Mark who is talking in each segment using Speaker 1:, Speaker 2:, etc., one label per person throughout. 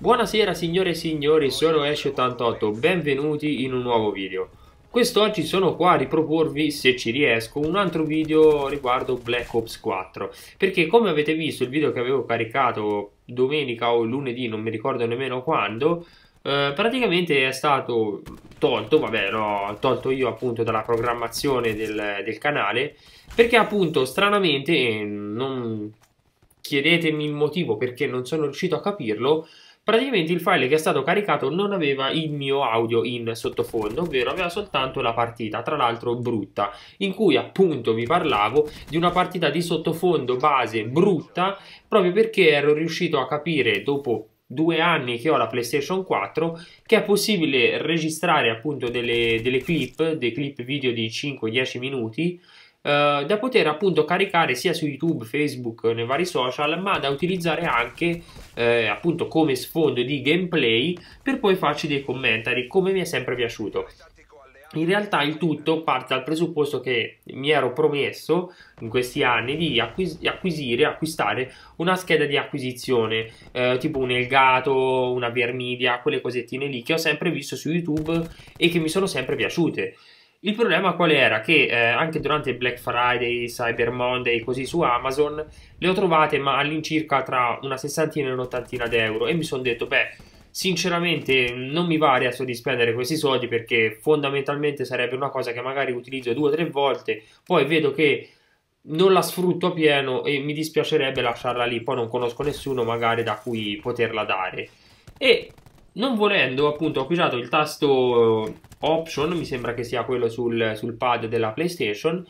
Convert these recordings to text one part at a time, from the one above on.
Speaker 1: Buonasera signore e signori, sono Ash88, benvenuti in un nuovo video. Quest'oggi sono qua a riproporvi, se ci riesco, un altro video riguardo Black Ops 4. Perché come avete visto il video che avevo caricato domenica o lunedì, non mi ricordo nemmeno quando, praticamente è stato tolto, vabbè l'ho tolto io appunto dalla programmazione del canale, perché appunto stranamente, non chiedetemi il motivo perché non sono riuscito a capirlo. Praticamente il file che è stato caricato non aveva il mio audio in sottofondo, ovvero aveva soltanto la partita, tra l'altro brutta, in cui appunto vi parlavo di una partita di sottofondo base brutta, proprio perché ero riuscito a capire dopo 2 anni che ho la PlayStation 4 che è possibile registrare appunto dei clip video di 5-10 minuti, da poter appunto caricare sia su YouTube, Facebook, nei vari social, ma da utilizzare anche appunto come sfondo di gameplay per poi farci dei commentari, come mi è sempre piaciuto. In realtà il tutto parte dal presupposto che mi ero promesso in questi anni di acquistare una scheda di acquisizione, tipo un Elgato, una VRmedia, quelle cosettine lì che ho sempre visto su YouTube e che mi sono sempre piaciute. Il problema qual era? Che anche durante Black Friday, Cyber Monday, così su Amazon, le ho trovate ma all'incirca tra una sessantina e un'ottantina d'euro e mi sono detto, beh, sinceramente non mi va adesso di spendere questi soldi perché fondamentalmente sarebbe una cosa che magari utilizzo 2 o 3 volte, poi vedo che non la sfrutto a pieno e mi dispiacerebbe lasciarla lì, poi non conosco nessuno magari da cui poterla dare. E non volendo, appunto, ho acquistato il tasto Option, mi sembra che sia quello sul pad della PlayStation,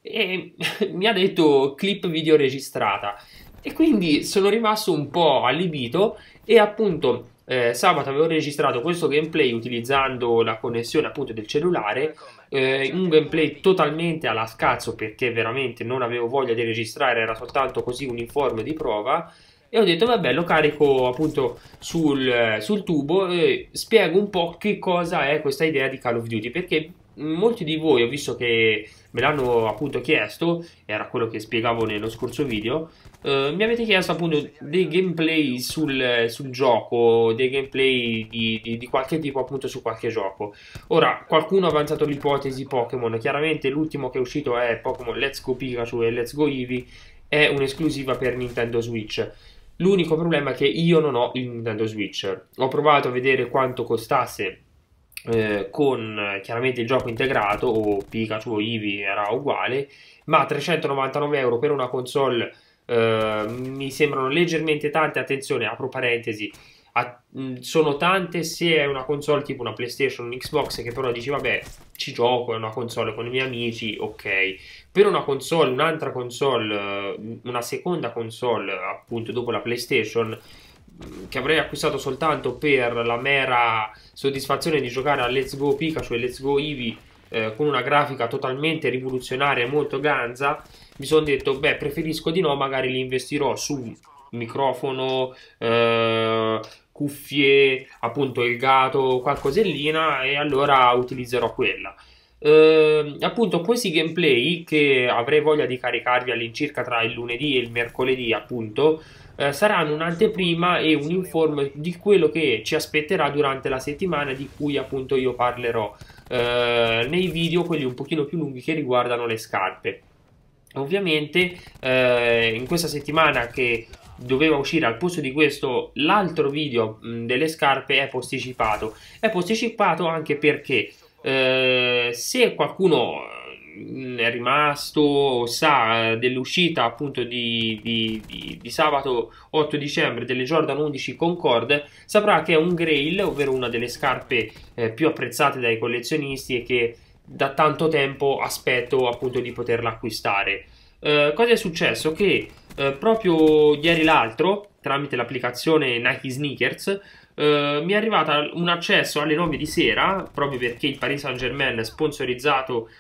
Speaker 1: e mi ha detto clip video registrata. E quindi sono rimasto un po' allibito e appunto sabato avevo registrato questo gameplay utilizzando la connessione appunto del cellulare, un gameplay totalmente alla scazzo perché veramente non avevo voglia di registrare, era soltanto così un informe di prova. E ho detto vabbè, lo carico appunto sul tubo e spiego un po' che cosa è questa idea di Call of Duty, perché molti di voi, ho visto che me l'hanno appunto chiesto, era quello che spiegavo nello scorso video, mi avete chiesto appunto dei gameplay sul gioco, dei gameplay di qualche tipo appunto su qualche gioco. Ora, qualcuno ha avanzato l'ipotesi Pokémon, chiaramente l'ultimo che è uscito è Pokémon Let's Go Pikachu e Let's Go Eevee, è un'esclusiva per Nintendo Switch. L'unico problema è che io non ho il Nintendo Switch. Ho provato a vedere quanto costasse con chiaramente il gioco integrato, o Pikachu o Eevee era uguale, ma 399 euro per una console mi sembrano leggermente tante. Attenzione, apro parentesi, sono tante se è una console tipo una PlayStation, un Xbox, che però dici vabbè, ci gioco, è una console con i miei amici, ok. Per una console, un'altra console, una seconda console appunto dopo la PlayStation, che avrei acquistato soltanto per la mera soddisfazione di giocare a Let's Go Pikachu e Let's Go Eevee, con una grafica totalmente rivoluzionaria e molto ganza, mi sono detto beh, preferisco di no, magari li investirò su microfono, cuffie, appunto il gato, qualcosellina, e allora utilizzerò quella. Appunto questi gameplay che avrei voglia di caricarvi all'incirca tra il lunedì e il mercoledì appunto, saranno un'anteprima e un informe di quello che ci aspetterà durante la settimana di cui appunto io parlerò nei video, quelli un pochino più lunghi, che riguardano le scarpe. Ovviamente in questa settimana che doveva uscire al posto di questo, l'altro video delle scarpe è posticipato anche perché se qualcuno è rimasto o sa dell'uscita appunto di sabato 8 dicembre delle Jordan 11 Concorde, saprà che è un Grail, ovvero una delle scarpe più apprezzate dai collezionisti e che da tanto tempo aspetto appunto di poterla acquistare. Cosa è successo? Che proprio ieri l'altro, tramite l'applicazione Nike Sneakers, mi è arrivata un accesso alle 9 di sera, proprio perché il Paris Saint-Germain, sponsorizzato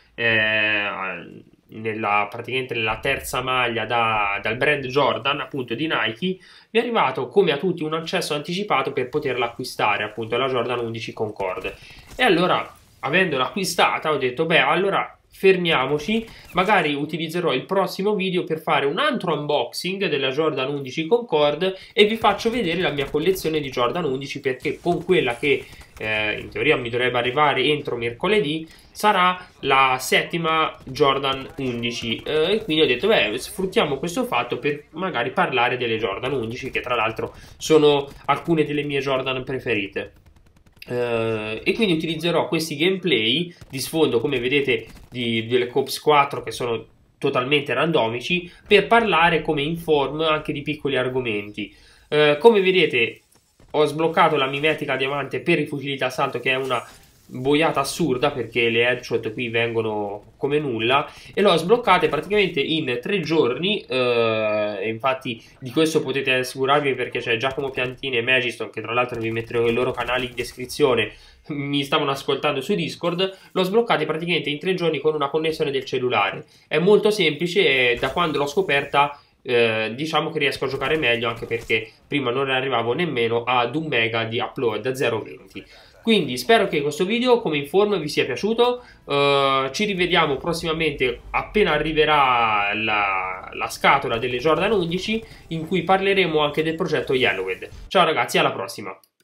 Speaker 1: praticamente nella terza maglia dal brand Jordan, appunto di Nike, mi è arrivato come a tutti un accesso anticipato per poterla acquistare, appunto la Jordan 11 Concorde. E allora, avendola acquistata, ho detto beh, allora fermiamoci, magari utilizzerò il prossimo video per fare un altro unboxing della Jordan 11 Concorde e vi faccio vedere la mia collezione di Jordan 11, perché con quella che in teoria mi dovrebbe arrivare entro mercoledì sarà la 7ª Jordan 11 e quindi ho detto beh, sfruttiamo questo fatto per magari parlare delle Jordan 11, che tra l'altro sono alcune delle mie Jordan preferite. E quindi utilizzerò questi gameplay di sfondo, come vedete, di Black Ops 4, che sono totalmente randomici, per parlare come in form anche di piccoli argomenti. Come vedete, ho sbloccato la mimetica diamante per i fucili d'assalto, che è una boiata assurda perché le headshot qui vengono come nulla, e l'ho sbloccata praticamente in 3 giorni. E infatti di questo potete assicurarvi, perché c'è Giacomo Piantini e Magiston, che tra l'altro vi metterò i loro canali in descrizione, mi stavano ascoltando su Discord. L'ho sbloccata praticamente in 3 giorni con una connessione del cellulare. È molto semplice e da quando l'ho scoperta diciamo che riesco a giocare meglio, anche perché prima non arrivavo nemmeno ad 1 mega di upload a 0,20. Quindi spero che questo video come inform vi sia piaciuto. Ci rivediamo prossimamente appena arriverà la scatola delle Jordan 11, in cui parleremo anche del progetto Yellowhead. Ciao ragazzi, alla prossima!